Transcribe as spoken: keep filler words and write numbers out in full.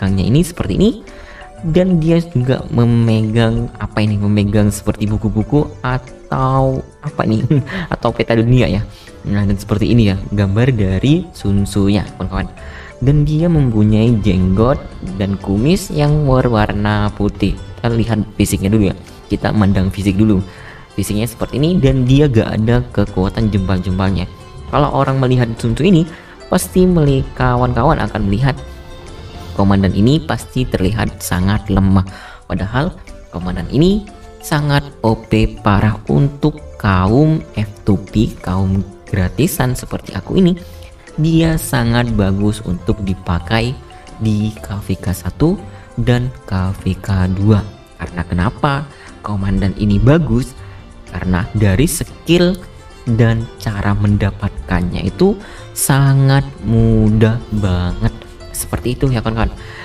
belakangnya ini seperti ini, dan dia juga memegang apa ini, memegang seperti buku-buku atau apa nih atau peta dunia ya. Nah, dan seperti ini ya gambar dari Sun Tzu nya kawan-kawan. Dan dia mempunyai jenggot dan kumis yang berwarna putih. Kita lihat fisiknya dulu ya, kita mandang fisik dulu. Fisiknya seperti ini, dan dia gak ada kekuatan jempal-jempalnya. Kalau orang melihat Sun Tzu ini, pasti melihat kawan-kawan akan melihat komandan ini pasti terlihat sangat lemah. Padahal komandan ini sangat O P parah untuk kaum F dua P, kaum gratisan seperti aku ini. Dia sangat bagus untuk dipakai di K V K satu dan K V K dua. Karena kenapa komandan ini bagus? Karena dari skill dan cara mendapatkannya itu sangat mudah banget. Seperti itu ya kawan-kawan.